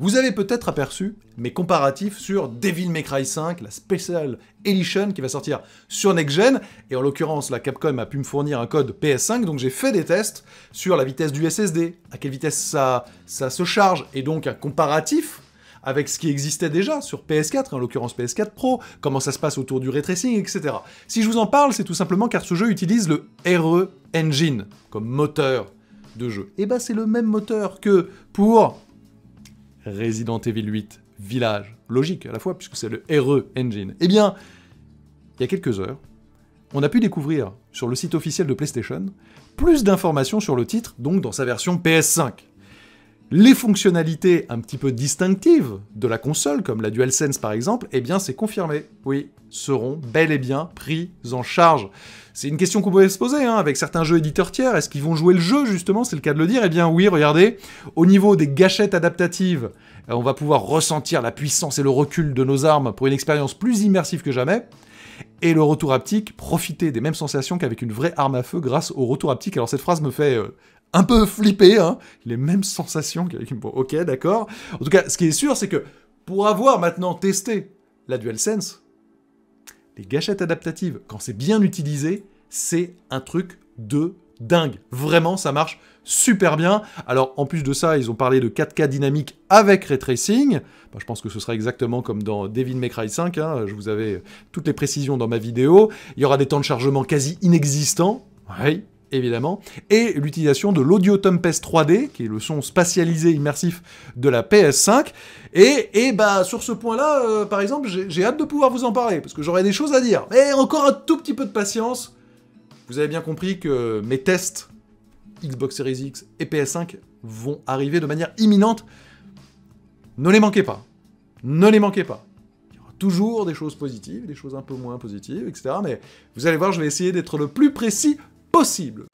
Vous avez peut-être aperçu mes comparatifs sur Devil May Cry 5, la Special Edition qui va sortir sur Next Gen, et en l'occurrence, la Capcom a pu me fournir un code PS5, donc j'ai fait des tests sur la vitesse du SSD, à quelle vitesse ça se charge, et donc un comparatif avec ce qui existait déjà sur PS4, en l'occurrence PS4 Pro, comment ça se passe autour du ray tracing, etc. Si je vous en parle, c'est tout simplement car ce jeu utilise le RE Engine comme moteur de jeu. Et bah c'est le même moteur que pour Resident Evil 8 Village. Logique à la fois, puisque c'est le RE Engine. Eh bien, il y a quelques heures, on a pu découvrir sur le site officiel de PlayStation plus d'informations sur le titre, donc dans sa version PS5. Les fonctionnalités un petit peu distinctives de la console, comme la DualSense par exemple, eh bien c'est confirmé, oui, seront bel et bien prises en charge. C'est une question qu'on pouvait se poser, hein, avec certains jeux éditeurs tiers, est-ce qu'ils vont jouer le jeu justement, c'est le cas de le dire? Eh bien oui, regardez, au niveau des gâchettes adaptatives, on va pouvoir ressentir la puissance et le recul de nos armes pour une expérience plus immersive que jamais, et le retour haptique, profiter des mêmes sensations qu'avec une vraie arme à feu grâce au retour haptique. Alors cette phrase me fait un peu flipper, hein, les mêmes sensations qu'avec une... Bon, ok, d'accord. En tout cas, ce qui est sûr, c'est que pour avoir maintenant testé la DualSense, les gâchettes adaptatives, quand c'est bien utilisé, c'est un truc de dingue. Vraiment, ça marche super bien. Alors, en plus de ça, ils ont parlé de 4K dynamique avec Ray Tracing. Bah, je pense que ce sera exactement comme dans Devil May Cry 5. Hein. Je vous avais toutes les précisions dans ma vidéo. Il y aura des temps de chargement quasi inexistants. Oui, évidemment. Et l'utilisation de l'Audio Tempest 3D, qui est le son spatialisé immersif de la PS5. Et bah, sur ce point-là, par exemple, j'ai hâte de pouvoir vous en parler, parce que j'aurai des choses à dire. Mais encore un tout petit peu de patience. Vous avez bien compris que mes tests Xbox Series X et PS5 vont arriver de manière imminente. Ne les manquez pas. Ne les manquez pas. Il y aura toujours des choses positives, des choses un peu moins positives, etc. Mais vous allez voir, je vais essayer d'être le plus précis possible.